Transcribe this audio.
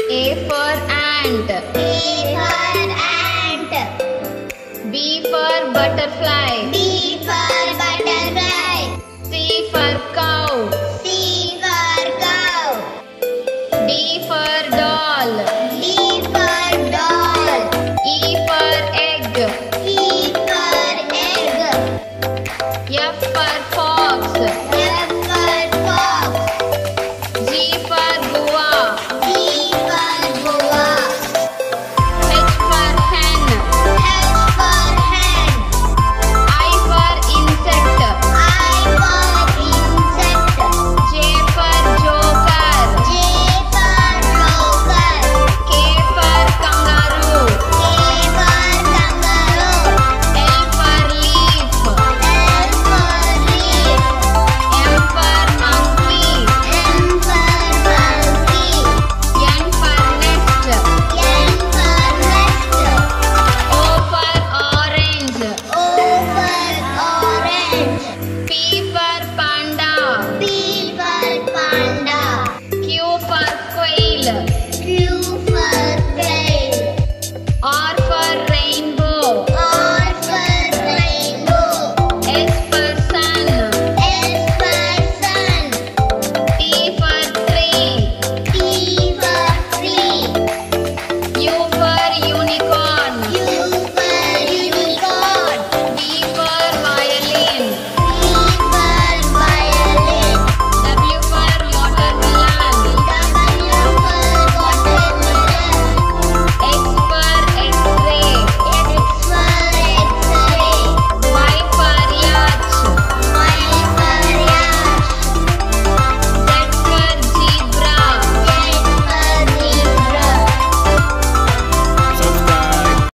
A for ant. A for ant. B for butterfly. B for butterfly. C for cow. C for cow. D for doll. D for doll. E for egg. E for egg. F for fox. F for fox. G for guava. G for guava. H for hen. H for hen. I for insect. I for insect. J for joker. J for joker. K for kangaroo. K for kangaroo. L for leaf. L for leaf. M for monkey. M for monkey. N for nest. N for nest. O for orange. O for orange. P for panda. P for panda. Q for quail.